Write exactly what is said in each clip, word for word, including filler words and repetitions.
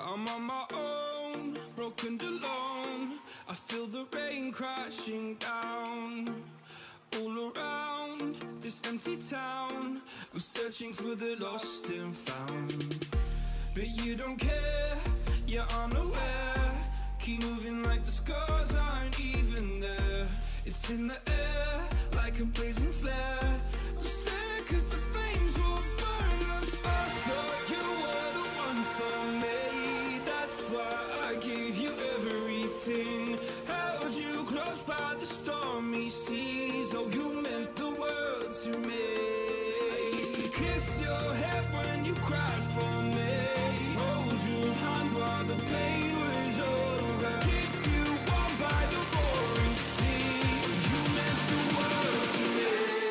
I'm on my own, broken alone. I feel the rain crashing down all around this empty town. I'm searching for the lost and found, but you don't care, you're unaware. Keep moving like the scars aren't even there. It's in the air like a blazing flare. Don't stare, cause the flames will burn us. I thought you were the one for me. That's why I gave you everything. Held you close by the stormy seas. Oh, you meant the world to me. I used to kiss your head when you cried for me. Hold your hand while the pain was over. Keep you warm by the roaring sea. You meant the world to me.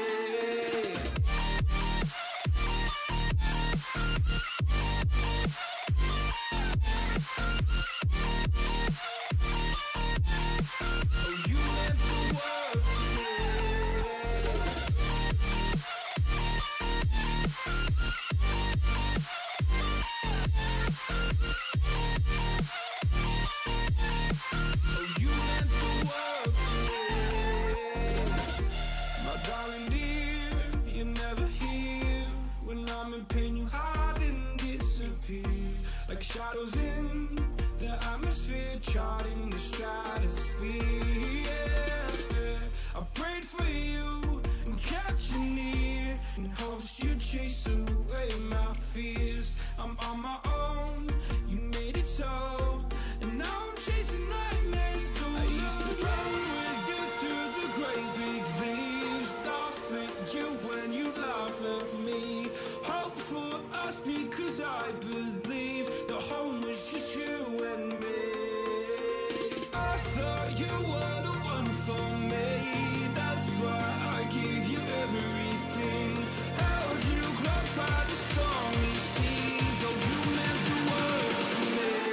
Like shadows in the atmosphere, charting the stratosphere. Yeah. I prayed for you and kept you near in hopes you'd chase away my fears. I'm on my own, you made it so, and now I'm chasing nightmares too. I used to run with you through the great big leaves, laugh at you when you laugh at me. Hope for us because I believe the home was just you and me. I thought you were the one for me. That's why I gave you everything. Held you close by the stormy seas. Oh, you meant the world to me.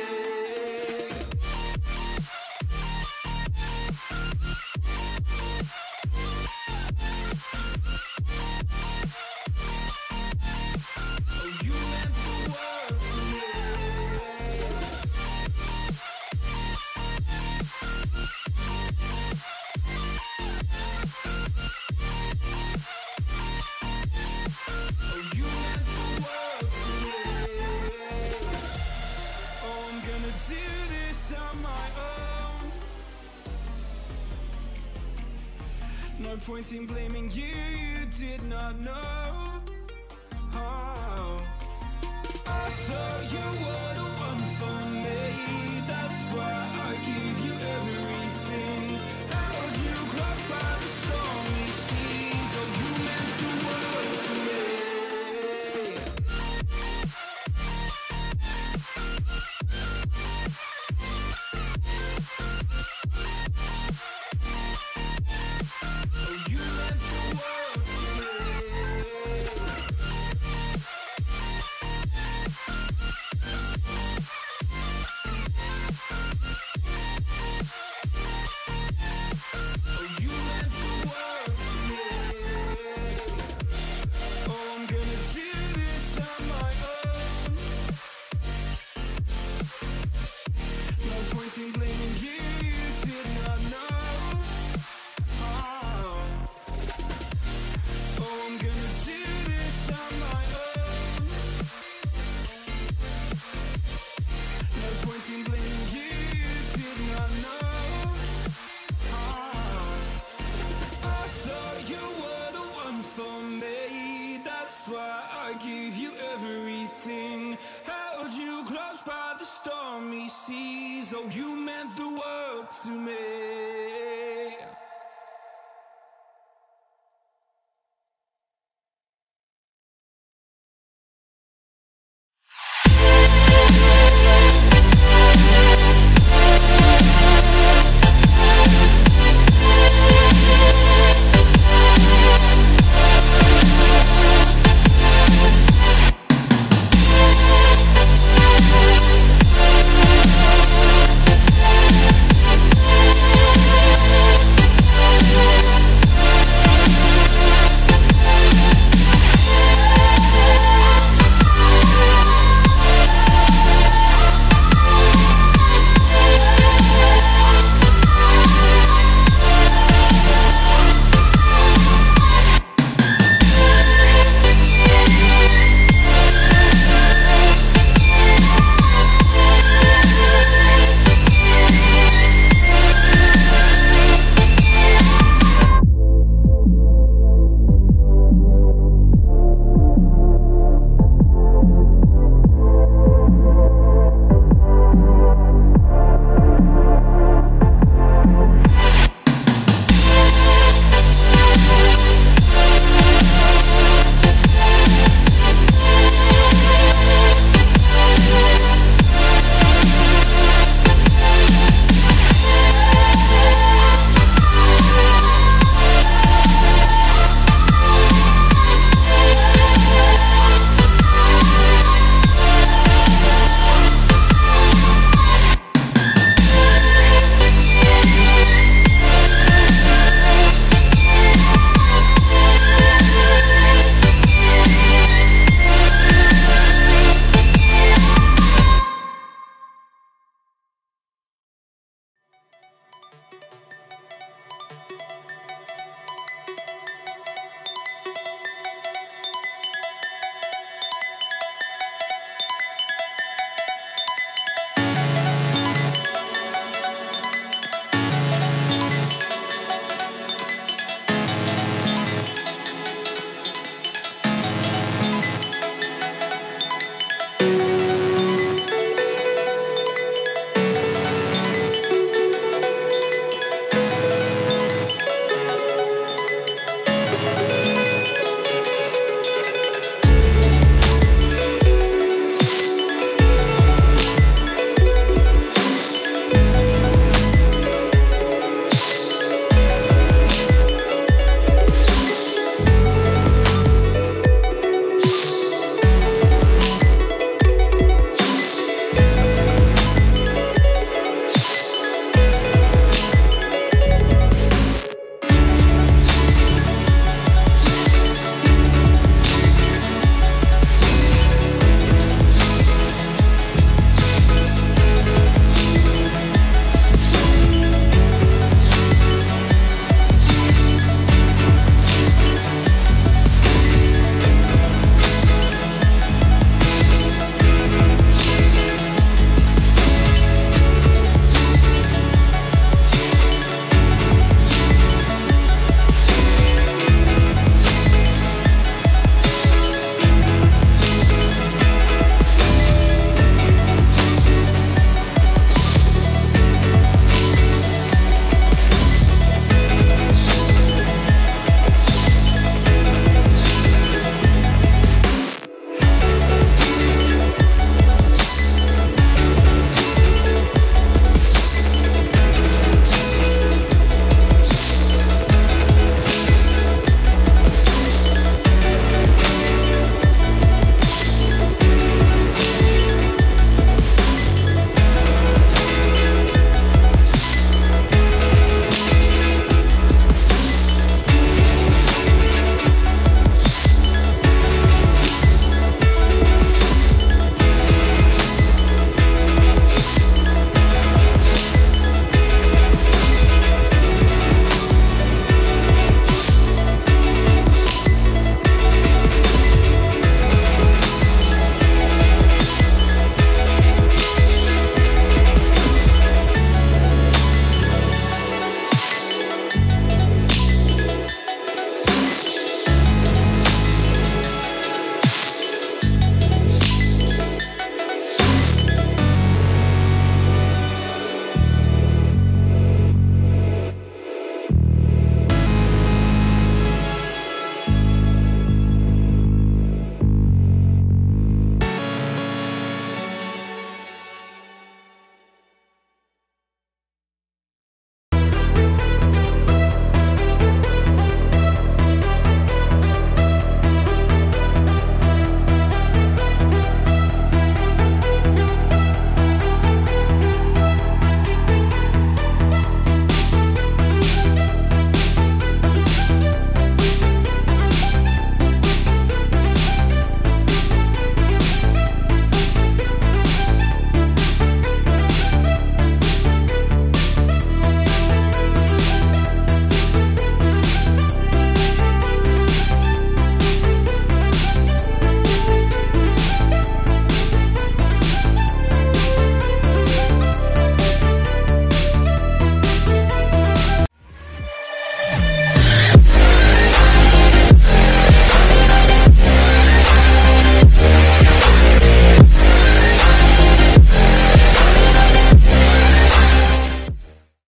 No point in blaming you, you did not know. Oh, I thought you were the one for me. That's why I gave you everything. Held you close by the stormy seas. Oh, you meant the world to me. That's why I gave you everything. Held you close by the stormy seas. Oh, you meant the world to me.